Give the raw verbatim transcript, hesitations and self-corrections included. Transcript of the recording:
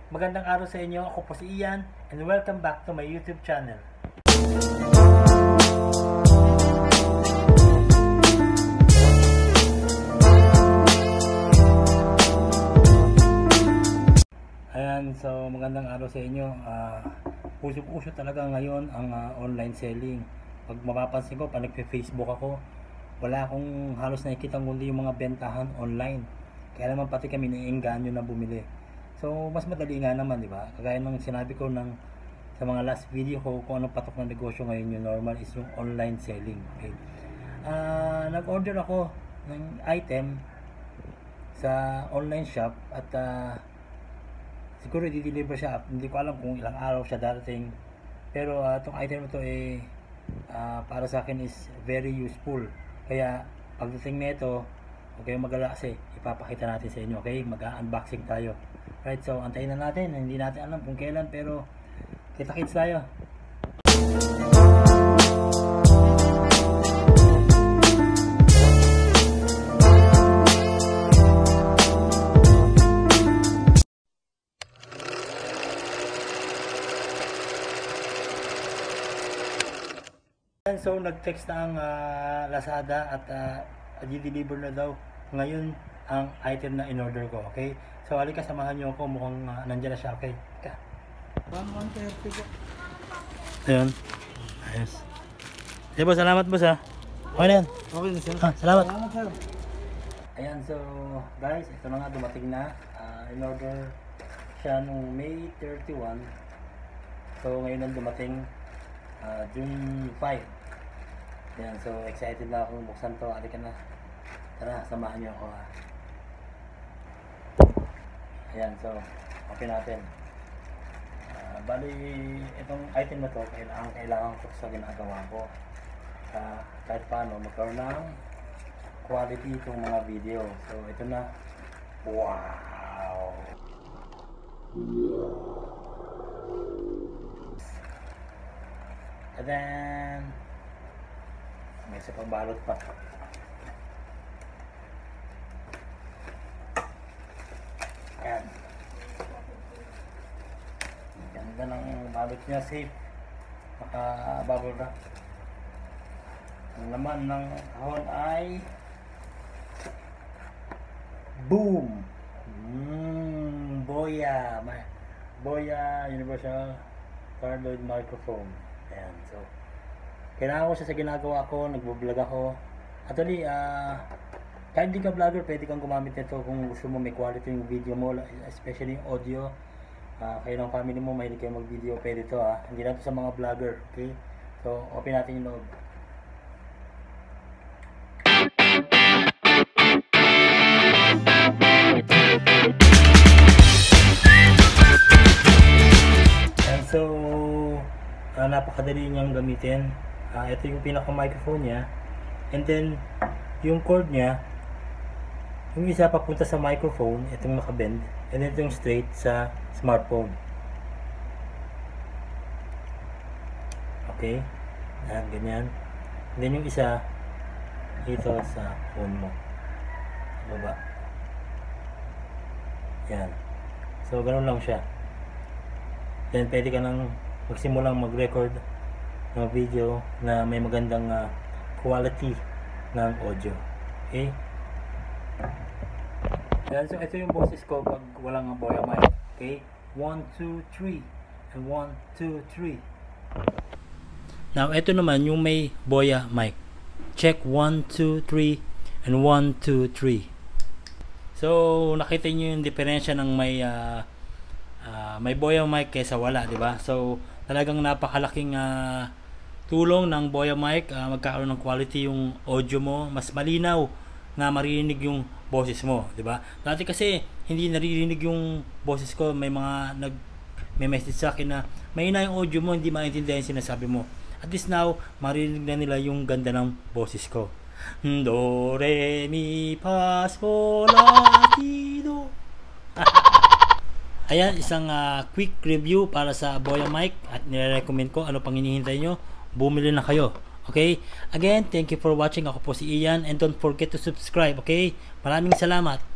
Magandang araw sa inyo. Ako po si Ian and welcome back to my YouTube channel. Ayan, so magandang araw sa inyo. Uh, Puso-puso talaga ngayon ang uh, online selling. Pag mapapansin ko, pag nagpe-Facebook ako, wala akong halos nakikita kundi yung mga bentahan online. Kaya naman pati kami naiengganyo na bumili. So mas madali nga naman, di ba? Kagaya ng sinabi ko ng sa mga last video ko kung ano patok na negosyo ngayon, yung normal is yung online selling. Okay. Uh, nag-order ako ng item sa online shop at uh, siguro i-deliver siya. Hindi ko alam kung ilang araw siya darating. Pero uh, itong item ito eh uh, para sa akin is very useful. Kaya pagdating nito, huwag kayong mag-alala kasi ipapakita natin sa inyo. Okay, mag-unboxing tayo. Right, so antayin na natin. Hindi natin alam kung kailan pero kita-kits tayo. So nag-text na ang uh, Lazada at uh, i-deliver na daw ngayon ang item na in-order ko. Okay, so halika samahan nyo ako. Mukhang uh, nandiyan na siya. Okay, one thirty po. Ayun, ayos. Sige po, salamat boss ha. Okay na yan. Okay na sir. Ah, salamat. Salamat sir. Ayan, so guys, ito na nga, dumating na. uh, In-order siya nung May thirty-one. So ngayon ang dumating uh, June five. Ayan, so excited na akong buksan to. Halika na. Tara, samahan niyo ako ha. Ayan, so open natin. Uh, bali, itong item na to kailangan, kailangan ko sa ginagawa ko. Uh, kahit paano magkaroon ng quality itong mga video. So ito na. Wow! And then may isa pang balot pa. Ayan. Ganda ng balot niya, safe. Naka-bubble wrap. Ang laman ng kahon ay boom! Mm, Boya! Boya Universal Cardioid Microphone. Ayan, so kailangan ko siya sa ginagawa ko, nagbo-vlog ako. Actually, uh, kahit hindi ka vlogger, pwede kang gumamit nito kung gusto mo may quality yung video mo, especially yung audio. Uh, kayo ng family mo, mahilig kayo mag-video, pwede ito ha. Hindi lang ito sa mga vlogger, okay? So, open natin yung loob. And so, uh, napakadali niyang gamitin. Uh, ito yung pinaka-microphone niya. And then, yung cord niya, yung isa papunta sa microphone, itong nakabend. And then itong straight sa smartphone. Okay? Ayan, ganyan. And then yung isa, dito sa phone mo. Baba. Yan. So, ganun lang siya. Then, pwede ka nang magsimulang mag-record ng video na may magandang uh, quality ng audio. Okay? Yan. So, ito yung boses ko pag walang Boya mic. Okay? one, two, three. And one, two, three. Now, ito naman yung may Boya mic. Check one, two, three. And one, two, three. So, nakita nyo yung diferensya ng may uh, uh, may Boya mic kaysa wala, di ba? So, talagang napakalaking uh, tulong ng Boya mic. Uh, magkakaroon ng quality yung audio mo. Mas malinaw na marinig yung boses mo, di ba? Dati kasi hindi naririnig yung boses ko. May mga nag may message sa akin na mahina yung audio mo, hindi maintindihan yung sinasabi mo. At least now, marinig na nila yung ganda ng boses ko. Do, re, mi, fa, sol, la, ti, do. Ayan, isang uh, quick review para sa Boya mic at nire-recommend ko. Ano pang hinihintay nyo? Bumili na kayo. Okay? Again, thank you for watching. Ako po si Ian and don't forget to subscribe. Okay? Maraming salamat.